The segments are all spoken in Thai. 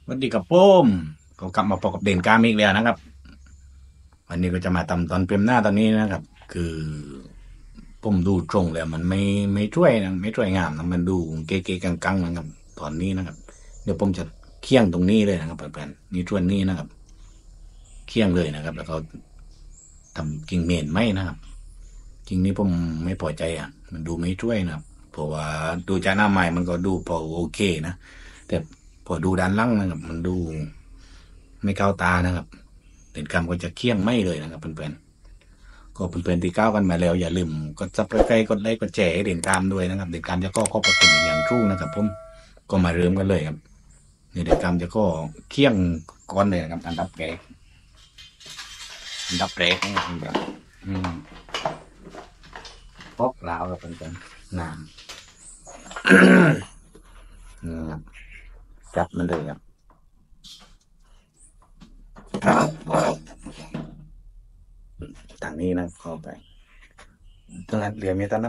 วันดีกับป้มก็กลับมาพบกับเด่นกามอีกแล้วนะครับวันนี้ก็จะมาทำตอนเปรมหน้าตอนนี้นะครับคือผมดูตรงแล้วมันไม่ช่วยนะไม่ช่วยงามนะมันดูเก๋ๆกังๆนะครับตอนนี้นะครับเดี๋ยวผมจะเคี่ยงตรงนี้เลยนะครับเพื่อนๆนี่ส่วนนี้นะครับเคี่ยงเลยนะครับแล้วก็ทำกิ่งเมนไหมนะครับกิ่งนี้ผมไม่พอใจอ่ะมันดูไม่ช่วยนะครับเพราะว่าดูจากหน้าใหม่มันก็ดูพอโอเคนะแต่พอดูด้านล่างนะครับมันดูไม่เข้าตานะครับเด่นกรรมก็จะเคี่ยงไม่เลยนะครับเพื่อนๆก็เพื่อนๆที่ก้าวกันมาแล้วอย่าลืมกดซับสไครต์กดไลค์กดแชร์ให้เด่นกรรมด้วยนะครับเด่นกรรมจะก็ขอบพระคุณอย่างทรู่นะครับผมก็มาเริ่มกันเลยครับนี่เด่นกรรมจะก็เคี่ยงก้อนเลยนะครับอันดับแรกนะครับอืมพกลาวกับเพื่อนๆน้ำนี่ครับจับมันเลยครับทางนี้นะเข้าไปตรงนั้นเหลือมีตอนนั้น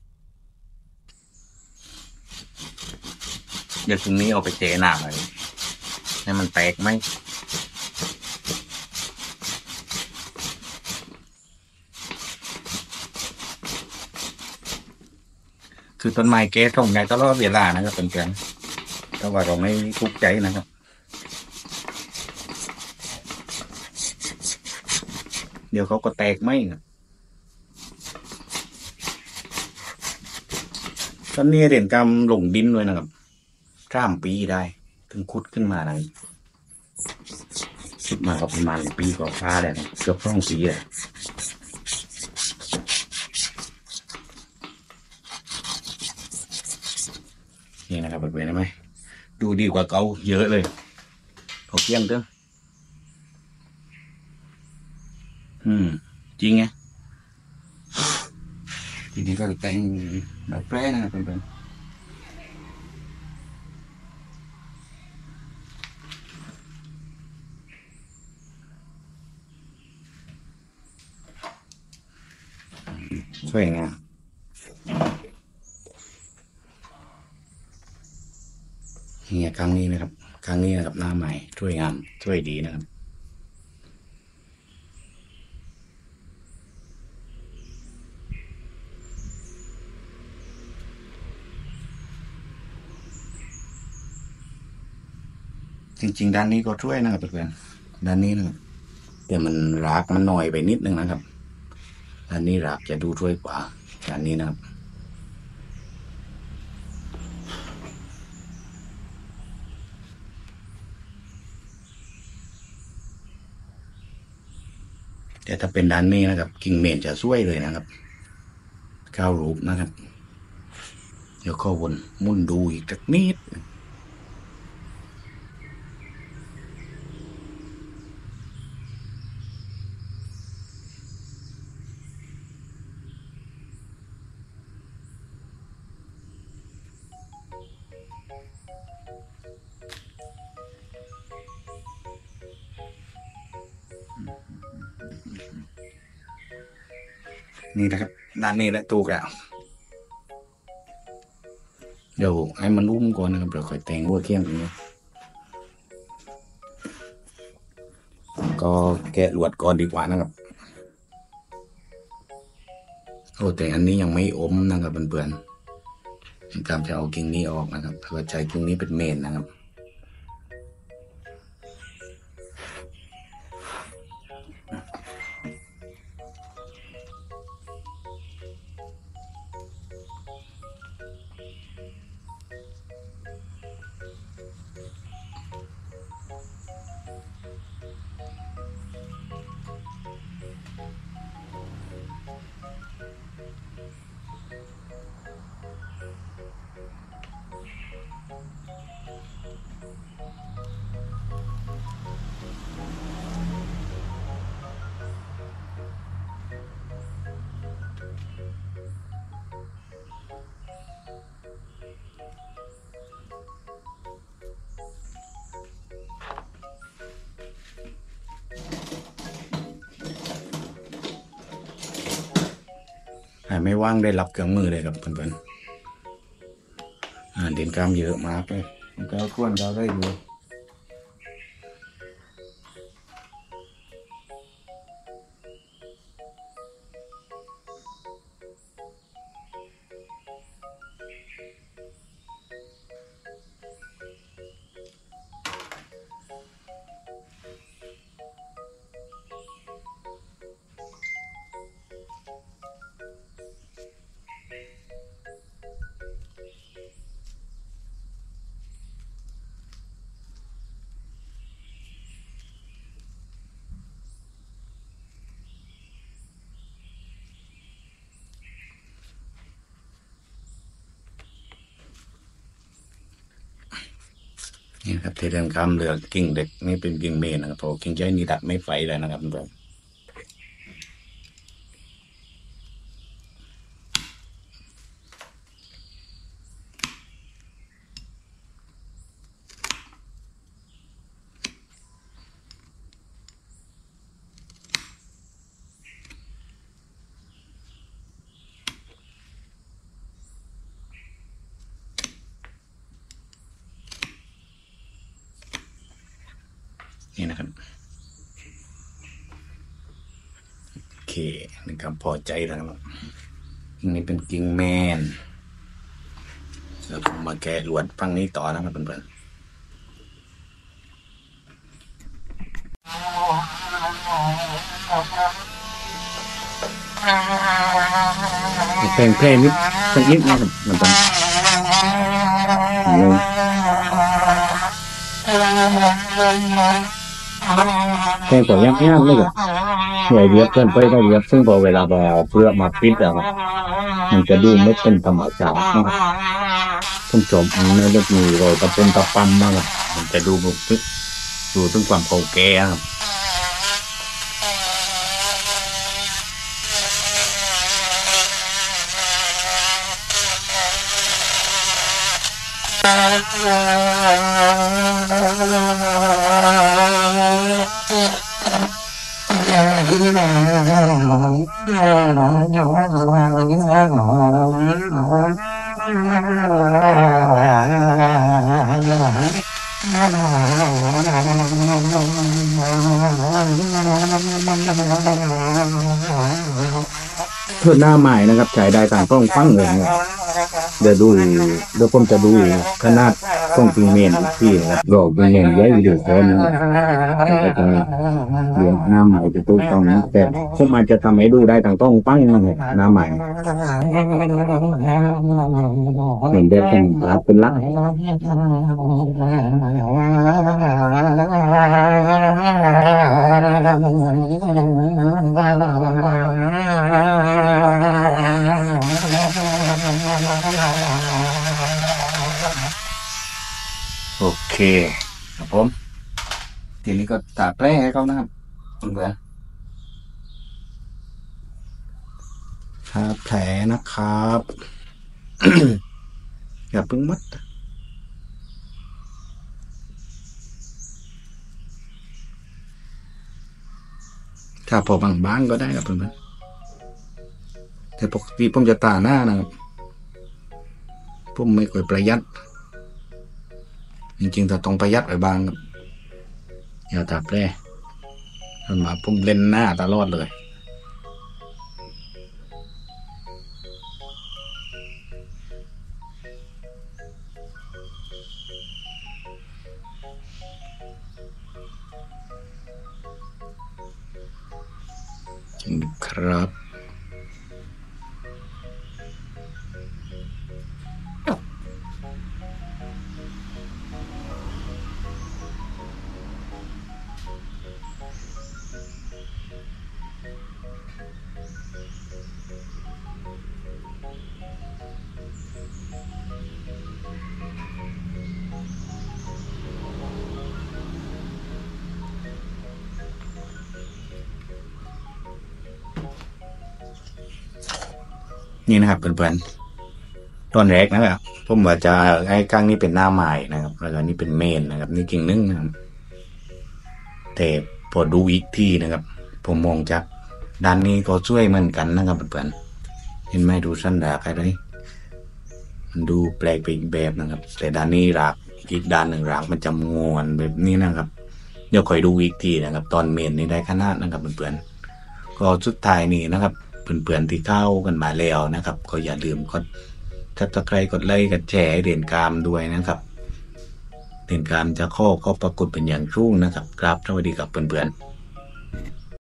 เดี๋ยวตรงนี้เอาไปเจหน้าเลยให้มันแตกไหมคือต้นไม้แก้ตรงไงตลอดเวลานะครับเพื่อนๆถ้าว่าเราไม่ทุกข์ใจนะครับเดี๋ยวเขาก็แตกไหมครับตอนนี้เด่นกำลงดินเลยนะครับ3 ปีได้ถึงขุดขึ้นมานะขุดมาก็ประมาณปีกว่าๆเลยนะเกือบ2 ปีเลยนี่นะครับเพื่อนๆเห็นไหมดูดีกว่าเก่าเยอะเลยพอเกี้ยงเด้อจริงไงทีนี้ก็แต่งแบบแปรนะครับเพื่อนๆสวยงามเนี่ยครั้งนี้นะครับครั้งนี้นะครับหน้าใหม่ช่วยงามช่วยดีนะครับจริงๆด้านนี้ก็ช่วยนะครับเพื่อนๆด้านนี้นะครับแต่มันรากมันหน่อยไปนิดนึงนะครับด้านนี้รากจะดูช่วยกว่าด้านนี้นะครับแต่ถ้าเป็นด้านนี้นะครับกิ่งเมนจะช่วยเลยนะครับก้าวรูปนะครับเดี๋ยวข้อวนมุ่นดูอีกสักนิดนี่นะครับด้านนี้แหละตูกแล้วเดี๋ยวให้มันรุ่มก่อนนะครับเดี๋ยวค่อยแต่งหัวเขี้ยงตรงนี้ก็แกะลวดก่อนดีกว่านะครับโอ้แต่อันนี้ยังไม่อมนะครับเพื่อนๆครับจะเอากิ่งนี้ออกนะครับเพื่อใช้กิ่งนี้เป็นเมนนะครับหายไม่ว่างได้รับเครื่องมือเลยครับเพื่อนๆเด่นกล้ามเยอะมากเลยมันก็ควรเราได้ดูนี่ครับที่เดินข้ามเรือกิ่งเด็กนี่เป็นกิ่งเมนนะครับเพราะกิ่งใหญ่นี่ตัดไม่ไฟเลยนะครับเพื่อนนี่นะครับโอเคนี่ครับพอใจแล้วครับนี่เป็นกิ่งแมนแล้วผมมาแกะลวดฝั่งนี้ต่อนะครับเพื่อนๆเพลงนิดสักนิดนะครับมันต้องเพลงผมยักษ์เลยครับใหญ่เรียบเกินไปก็เรียบซึ่งพอเวลาเราเพื่อมาปิดแล้วมันจะดูไม่เป็นธรรมชาตินะครับผมชมในเรื่องนี้เราจะเป็นตะปันมากมันจะดูแบบดูถึงความเก่าแก่ครับเพื่อหน้าใหม่นะครับใช้ได้ต่างกล้องฟังเลยเนี่ยเดี๋ยวผมจะดูขนาดกล้องปิงเมนที่นะครับบอกปิงเมนใหญ่วิดีโอคนนะครับจะเรียงหน้าใหม่จะตู้ตรงนี้แต่ผมอาจจะทำให้ดูได้ต่างกล้องฟังนะครับหน้าใหม่เหมือนเดิมเป็นลักโอเคครับผมทีนี้ก็ตัดแผลให้เขานะครับเพื่อนทาแผลนะครับ อย่าเพิ่งมัดถ้าพอบางๆก็ได้ครับเพื่อนๆแต่ปกติผมจะตาหน้านะครับผมไม่ค่อยประหยัดจริงๆแต่ต้องประหยัดไปบ้างครับอย่าตัดแผลมันมาผมเล่นหน้าตลอดเลยครับนี่นะครับเพื่อนๆตอนแรกนะครับผมว่าจะไอ้ก้างนี้เป็นหน้าใหม่นะครับแล้วก็นี่เป็นเมนนะครับนี่กิ่งนึงนะครับแต่พอดูอีกที่นะครับ ผมมองจากด้านนี้ก็ช่วยเหมือนกันนะครับเพื่อนๆเห็นไหมดูสั้นดากอะไรมันดูแปลกไปอีกแบบนะครับ แต่ด้านนี้รากอีกด้านหนึ่งรากมันจะงอนแบบนี้นะครับเดี๋ยวคอยดูอีกทีนะครับ ตอนเมนนี้ได้ขนาดนะครับเพื่อนๆก็สุดท้ายนี้นะครับเพื่อนๆที่เข้ากันมาแล้วนะครับก็อย่าลืมกดSubscribeกดไลค์กดแชร์ให้เด่นกามด้วยนะครับเด่นกามจะข้อก็ปรากฏเป็นอย่างชุ่งนะครับครับสวัสดีครับเพื่อนๆ